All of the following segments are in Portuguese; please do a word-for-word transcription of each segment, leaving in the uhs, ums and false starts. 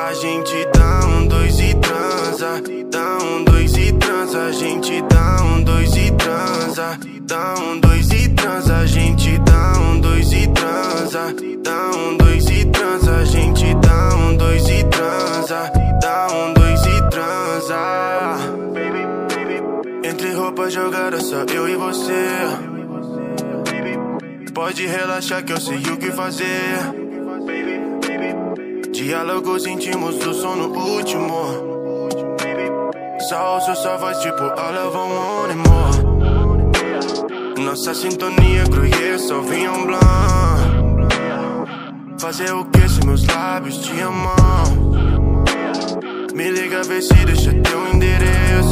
A gente dá um dois e transa, dá um dois e transa. A gente dá um dois e transa, dá um dois e transa. A gente dá um dois e transa, dá um dois e transa. A gente dá um dois e transa, dá um dois e transa. Entre roupa jogada, só eu e você. Pode relaxar que eu sei o que fazer. Diálogos íntimos do sono último. Só ouço sua voz tipo all of I want and more. Nossa sintonia gruyê, só vinho blanc. Fazer o que se meus lábios te amam? Me liga, vê se deixa teu endereço.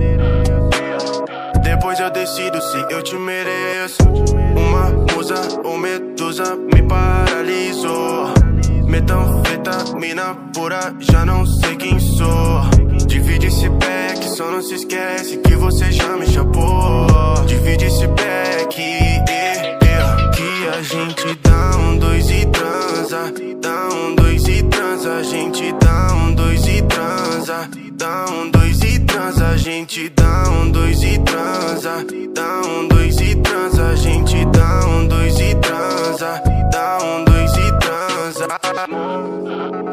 Depois eu decido se eu te mereço. Uma musa ou medusa me paralisou. Metanfetamina pura, já não sei quem sou. Divide esse pack, só não se esquece que você já me chapou. Divide esse pack, yeah, yeah. Que a gente dá um dois e transa, dá um dois e transa. A gente dá um dois e transa, dá um dois e transa. A gente dá um dois e transa, dá um dois e transa. A gente dá um dois e transa, dá um dois e transa.